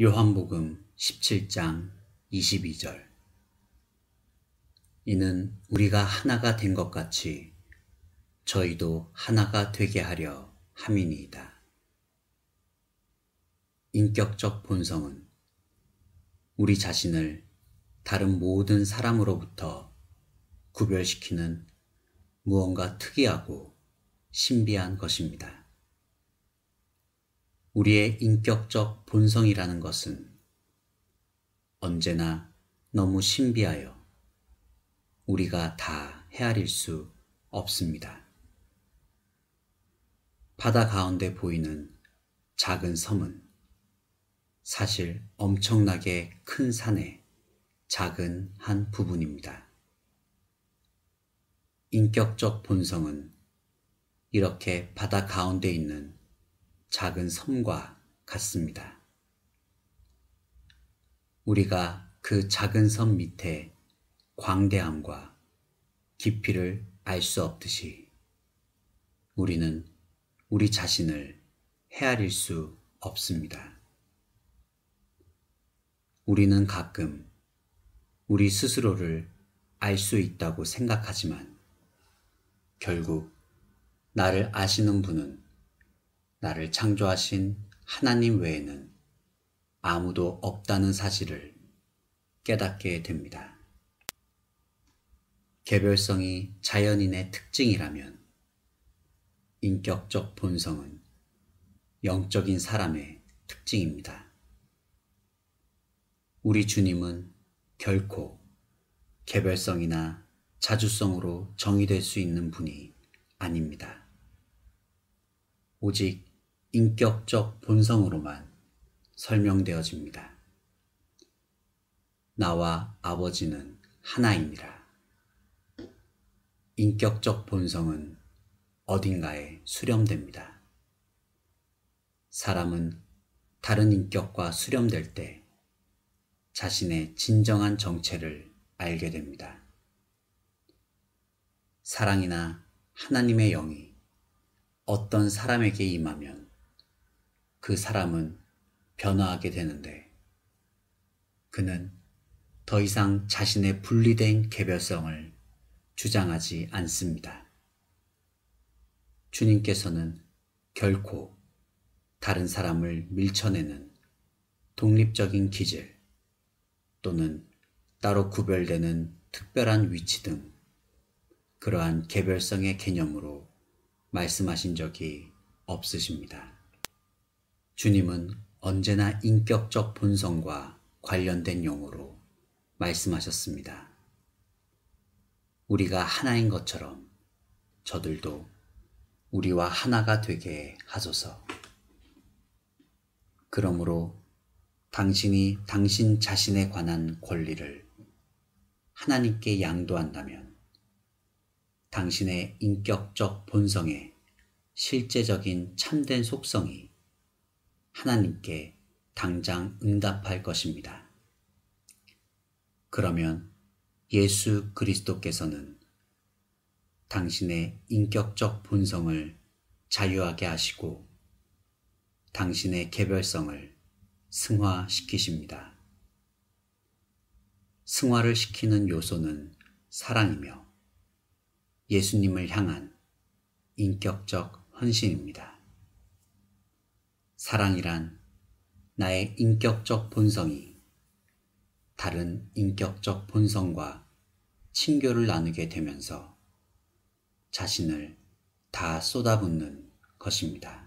요한복음 17장 22절. 이는 우리가 하나가 된 것 같이 저희도 하나가 되게 하려 함이니이다. 인격적 본성은 우리 자신을 다른 모든 사람으로부터 구별시키는 무언가 특이하고 신비한 것입니다. 우리의 인격적 본성이라는 것은 언제나 너무 신비하여 우리가 다 헤아릴 수 없습니다. 바다 가운데 보이는 작은 섬은 사실 엄청나게 큰 산의 작은 한 부분입니다. 인격적 본성은 이렇게 바다 가운데 있는 작은 섬과 같습니다. 우리가 그 작은 섬 밑에 광대함과 깊이를 알 수 없듯이 우리는 우리 자신을 헤아릴 수 없습니다. 우리는 가끔 우리 스스로를 알 수 있다고 생각하지만 결국 나를 아시는 분은 나를 창조하신 하나님 외에는 아무도 없다는 사실을 깨닫게 됩니다. 개별성이 자연인의 특징이라면 인격적 본성은 영적인 사람의 특징입니다. 우리 주님은 결코 개별성이나 자주성으로 정의될 수 있는 분이 아닙니다. 오직 인격적 본성으로만 설명되어집니다. 나와 아버지는 하나이니라. 인격적 본성은 어딘가에 수렴됩니다. 사람은 다른 인격과 수렴될 때 자신의 진정한 정체를 알게 됩니다. 사랑이나 하나님의 영이 어떤 사람에게 임하면 그 사람은 변화하게 되는데 그는 더 이상 자신의 분리된 개별성을 주장하지 않습니다. 주님께서는 결코 다른 사람을 밀쳐내는 독립적인 기질 또는 따로 구별되는 특별한 위치 등 그러한 개별성의 개념으로 말씀하신 적이 없으십니다. 주님은 언제나 인격적 본성과 관련된 용어로 말씀하셨습니다. 우리가 하나인 것처럼 저들도 우리와 하나가 되게 하소서. 그러므로 당신이 당신 자신에 관한 권리를 하나님께 양도한다면 당신의 인격적 본성의 실제적인 참된 속성이 하나님께 당장 응답할 것입니다. 그러면 예수 그리스도께서는 당신의 인격적 본성을 자유하게 하시고 당신의 개별성을 승화시키십니다. 승화를 시키는 요소는 사랑이며 예수님을 향한 인격적 헌신입니다. 사랑이란 나의 인격적 본성이 다른 인격적 본성과 친교를 나누게 되면서 자신을 다 쏟아붓는 것입니다.